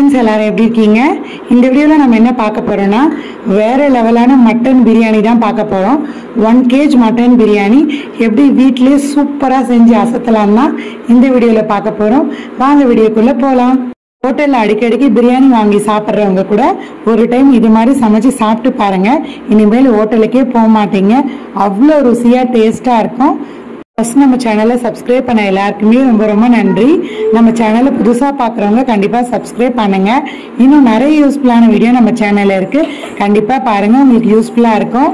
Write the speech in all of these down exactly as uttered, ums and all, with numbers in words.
Friends எல்லாரும் எப்படி இருக்கீங்க? இந்த வீடியோவில் நம்ம என்ன பார்க்க போகிறோன்னா வேறு லெவலான மட்டன் பிரியாணி தான் பார்க்க போகிறோம். ஒன் கேஜ் மட்டன் பிரியாணி எப்படி வீட்டிலே சூப்பராக செஞ்சு அசத்தலாம்னா இந்த வீடியோவில் பார்க்க போகிறோம். வாங்க வீடியோக்குள்ளே போகலாம். ஹோட்டலில் அடிக்கடிக்கு பிரியாணி வாங்கி சாப்பிட்றவங்க கூட ஒரு டைம் இது மாதிரி சமைச்சு சாப்பிட்டு பாருங்கள். இனிமேல் ஹோட்டலுக்கே போக மாட்டீங்க. அவ்வளோ ருசியாக டேஸ்ட்டாக இருக்கும். ஃபர்ஸ்ட் நம்ம சேனலை சப்ஸ்கிரைப் பண்ண எல்லாருக்குமே ரொம்ப ரொம்ப நன்றி. நம்ம சேனலை புதுசாக பார்க்குறவங்க கண்டிப்பாக சப்ஸ்கிரைப் பண்ணுங்கள். இன்னும் நிறைய யூஸ்ஃபுல்லான வீடியோ நம்ம சேனலில் இருக்குது, கண்டிப்பாக பாருங்கள், உங்களுக்கு யூஸ்ஃபுல்லாக இருக்கும்.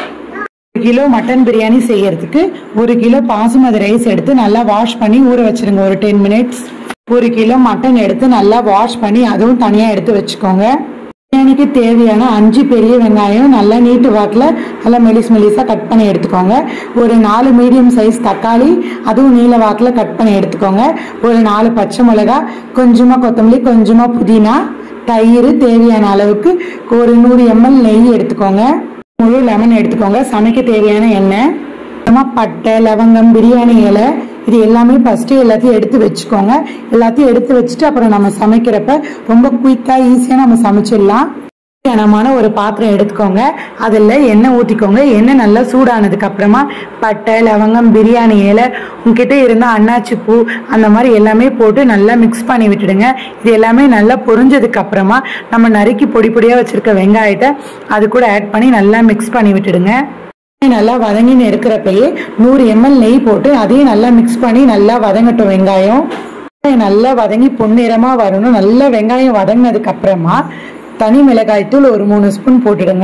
ஒரு கிலோ மட்டன் பிரியாணி செய்யறதுக்கு ஒரு கிலோ பாசுமதி ரைஸ் எடுத்து நல்லா வாஷ் பண்ணி ஊற வச்சுருங்க ஒரு டென் மினிட்ஸ். ஒரு கிலோ மட்டன் எடுத்து நல்லா வாஷ் பண்ணி அதுவும் தனியாக எடுத்து வச்சுக்கோங்க. பிரியாணிக்கு தேவையான அஞ்சு பெரிய வெங்காயம் நல்லா நீட்டு வாக்கில் நல்லா மெலிஸ் மெலிஸாக கட் பண்ணி எடுத்துக்கோங்க. ஒரு நாலு மீடியம் சைஸ் தக்காளி அதுவும் நீல வாக்கில் கட் பண்ணி எடுத்துக்கோங்க. ஒரு நாலு பச்சை மிளகா, கொஞ்சமாக கொத்தமல்லி, கொஞ்சமாக புதினா, தயிர், தேவையான அளவுக்கு ஒரு நூறு எம்எல் நெய் எடுத்துக்கோங்க. முழு லெமன் எடுத்துக்கோங்க. சமைக்க தேவையான எண்ணெய், பட்டை, லவங்கம், பிரியாணி இலை, இது எல்லாமே ஃபஸ்ட்டு எல்லாத்தையும் எடுத்து வச்சுக்கோங்க. எல்லாத்தையும் எடுத்து வச்சுட்டு அப்புறம் நம்ம சமைக்கிறப்ப ரொம்ப குயிக்காக ஈஸியாக நம்ம சமைச்சிடலாம். கனமான ஒரு பாத்திரம் எடுத்துக்கோங்க. அதில் எண்ணெய் ஊற்றிக்கோங்க. எண்ணெய் நல்லா சூடானதுக்கு அப்புறமா பட்டை, லவங்கம், பிரியாணி இலை, உங்ககிட்ட இருந்தால் அன்னாச்சி பூ அந்த மாதிரி எல்லாமே போட்டு நல்லா மிக்ஸ் பண்ணி விட்டுடுங்க. இது எல்லாமே நல்லா பொரிஞ்சதுக்கு அப்புறமா நம்ம நறுக்கி பொடி பொடியாக வச்சுருக்க வெங்காயத்தை அது கூட ஆட் பண்ணி நல்லா மிக்ஸ் பண்ணி விட்டுடுங்க. நல்லா வதங்கின்னு இருக்கிறப்பயே நூறு எம்எல் நெய் போட்டு அதையும் நல்லா மிக்ஸ் பண்ணி நல்லா வதங்கட்டும். வெங்காயம் நல்லா வதங்கி பொன்னிறமா வரணும். நல்லா வெங்காயம் வதங்கினதுக்கு அப்புறமா தனி மிளகாய் தூள் ஒரு மூணு ஸ்பூன் போட்டுடுங்க.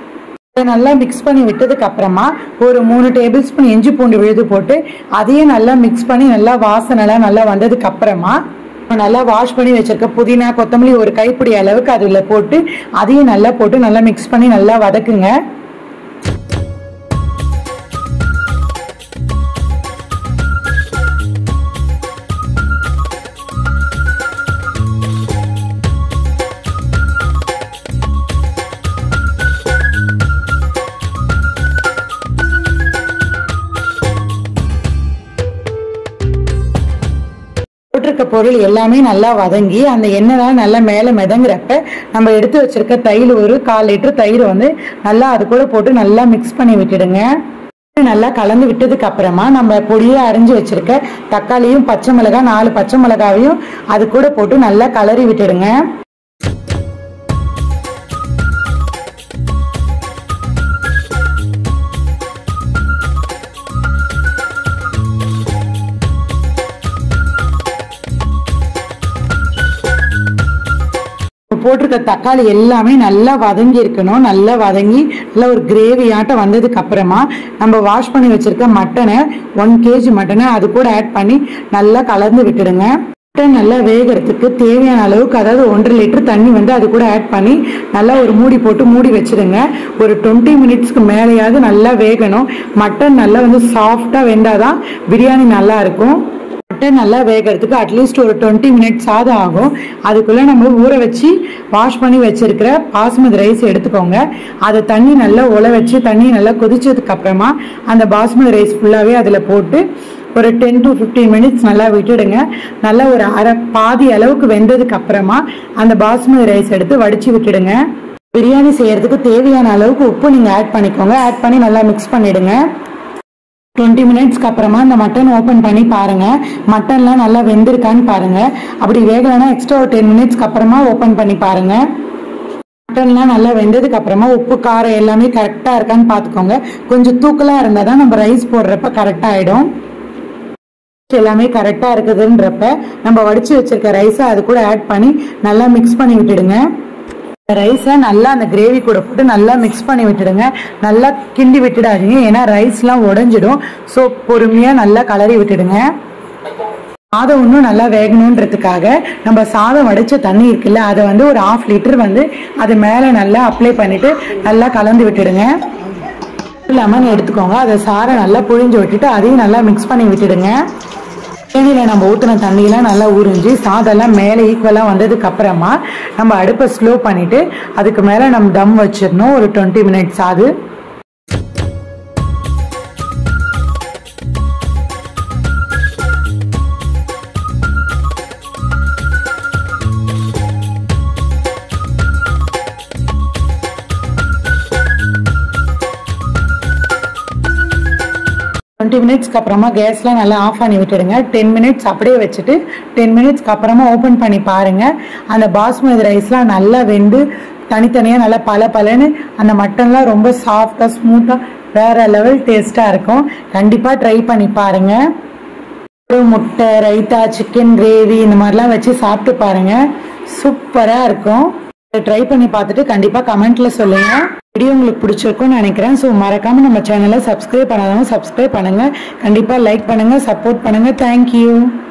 நல்லா மிக்ஸ் பண்ணி விட்டதுக்கு அப்புறமா ஒரு மூணு டேபிள் ஸ்பூன் இஞ்சி பூண்டு விழுது போட்டு அதையும் நல்லா மிக்ஸ் பண்ணி நல்லா வாசனைலாம் நல்லா வந்ததுக்கு அப்புறமா நல்லா வாஷ் பண்ணி வச்சிருக்க புதினா, கொத்தமல்லி ஒரு கைப்பிடி அளவுக்கு அதுல போட்டு அதையும் நல்லா போட்டு நல்லா மிக்ஸ் பண்ணி நல்லா வதக்குங்க. போட்டிருக்க பொருள் எல்லாமே நல்லா வதங்கி அந்த எண்ணெய் நல்லா மேலே மிதங்குறப்ப நம்ம எடுத்து வச்சிருக்க தயிர் ஒரு கால் லிட்டர் தயிர் வந்து நல்லா அது கூட போட்டு நல்லா மிக்ஸ் பண்ணி விட்டுடுங்க. நல்லா கலந்து விட்டதுக்கு அப்புறமா நம்ம பொடியை அரிஞ்சு வச்சிருக்க தக்காளியும் பச்சை மிளகாய் நாலு பச்சை மிளகாவையும் அது கூட போட்டு நல்லா கலரி விட்டுடுங்க. போட்டிருக்க தக்காளி எல்லாமே நல்லா வதங்கி இருக்கணும். நல்லா வதங்கி நல்லா ஒரு கிரேவி ஆட்டம் வந்ததுக்கு அப்புறமா நம்ம வாஷ் பண்ணி வச்சிருக்க மட்டனை ஒன் கேஜி மட்டனை அது கூட ஆட் பண்ணி நல்லா கலந்து விட்டுடுங்க. மட்டன் நல்லா வேகிறதுக்கு தேவையான அளவுக்கு அதாவது ஒன்றரை லிட்டர் தண்ணி வந்து அது கூட ஆட் பண்ணி நல்லா ஒரு மூடி போட்டு மூடி வச்சிடுங்க. ஒரு டுவெண்ட்டி மினிட்ஸ்க்கு மேலேயாவது நல்லா வேகணும். மட்டன் நல்லா வந்து சாஃப்டா வெந்தாதான் பிரியாணி நல்லா இருக்கும். மட்டன் நல்லா வேகிறதுக்கு அட்லீஸ்ட் ஒரு டுவெண்ட்டி மினிட்ஸ் ஆகுது ஆகும். அதுக்குள்ள நம்ம ஊற வச்சு வாஷ் பண்ணி வச்சிருக்கிற பாஸ்மதி ரைஸ் எடுத்துக்கோங்க. அதை தண்ணி நல்லா உல வச்சு தண்ணி நல்லா கொதிச்சதுக்கு அப்புறமா அந்த பாஸ்மதி ரைஸ் ஃபுல்லாவே அதுல போட்டு ஒரு டென் டு ஃபிஃப்டீன் மினிட்ஸ் நல்லா விட்டுடுங்க. நல்லா ஒரு அரை பாதி அளவுக்கு வெந்ததுக்கு அப்புறமா அந்த பாஸ்மதி ரைஸ் எடுத்து வடிச்சு விட்டுடுங்க. பிரியாணி செய்யறதுக்கு தேவையான அளவுக்கு உப்பு நீங்க ஆட் பண்ணிக்கோங்க. ஆட் பண்ணி நல்லா மிக்ஸ் பண்ணிடுங்க. டுவெண்ட்டி மினிட்ஸ்க்கு அப்புறமா இந்த மட்டன் ஓப்பன் பண்ணி பாருங்க. மட்டன்லாம் நல்லா வெந்திருக்கான்னு பாருங்க. அப்படி வேகலைன்னா எக்ஸ்ட்ரா ஒரு டென் மினிட்ஸ்க்கு அப்புறமா ஓப்பன் பண்ணி பாருங்க. மட்டன்லாம் நல்லா வெந்ததுக்கு அப்புறமா உப்பு காரம் எல்லாமே கரெக்டா இருக்கான்னு பார்த்துக்கோங்க. கொஞ்சம் தூக்கலா இருந்தா தான் நம்ம ரைஸ் போடுறப்ப கரெக்டா ஆயிடும். எல்லாமே கரெக்டா இருக்குதுன்றப்ப நம்ம வடிச்சு வச்சிருக்க ரைஸை அது கூட ஆட் பண்ணி நல்லா மிக்ஸ் பண்ணி விட்டுடுங்க. ரைஸை நல்லா அந்த கிரேவி கூட போட்டு நல்லா மிக்ஸ் பண்ணி விட்டுடுங்க. நல்லா கிண்டி விட்டுடாதீங்க, ஏன்னா ரைஸ்லாம் உடஞ்சிடும். ஸோ பொறுமையாக நல்லா கலரி விட்டுடுங்க. சாதம் இன்னும் நல்லா வேகணுன்றதுக்காக நம்ம சாதம் வடிச்ச தண்ணி இருக்குல்ல அதை வந்து ஒரு ஹாஃப் லிட்டர் வந்து அது மேலே நல்லா அப்ளை பண்ணிட்டு நல்லா கலந்து விட்டுடுங்க. லெமன் எடுத்துக்கோங்க. அதை சாரை நல்லா புழிஞ்சு விட்டுட்டு அதையும் நல்லா மிக்ஸ் பண்ணி விட்டுடுங்க. தேனியில் நம்ம ஊற்றின தண்ணியெலாம் நல்லா உறிஞ்சி சாதெல்லாம் மேலே ஈக்குவலாக வந்ததுக்கு அப்புறமா நம்ம அடுப்பை ஸ்லோ பண்ணிவிட்டு அதுக்கு மேலே நம்ம தம் வச்சிடணும் ஒரு டுவெண்ட்டி மினிட்ஸ் ஆகுது. டுவெண்ட்டி மினிட்ஸ்க்கு அப்புறமா கேஸ்லாம் நல்லா ஆஃப் பண்ணி விட்டுடுங்க. டென் மினிட்ஸ் அப்படியே வச்சுட்டு டென் மினிட்ஸ்க்கு அப்புறமா ஓப்பன் பண்ணி பாருங்கள். அந்த பாஸ்மதி ரைஸ்லாம் நல்லா வெந்து தனித்தனியாக நல்லா பல பலன்னு அந்த மட்டன்லாம் ரொம்ப சாஃப்டாக ஸ்மூத்தாக வேறு லெவல் டேஸ்ட்டாக இருக்கும். கண்டிப்பாக ட்ரை பண்ணி பாருங்கள். முட்டை, ரைத்தா, சிக்கன் கிரேவி இந்த மாதிரிலாம் வச்சு சாப்பிட்டு பாருங்கள். சூப்பராக இருக்கும். ட்ரை பண்ணி பார்த்துட்டு கண்டிப்பாக கமெண்ட்டில் சொல்லுங்கள். வீடியோ உங்களுக்கு பிடிச்சிருக்கும்னு நினைக்கிறேன். ஸோ மறக்காமல் நம்ம சேனலை சப்ஸ்கிரைப் பண்ணாதவங்க சப்ஸ்கிரைப் பண்ணுங்கள். கண்டிப்பாக லைக் பண்ணுங்கள், சப்போர்ட் பண்ணுங்கள். தேங்க்யூ.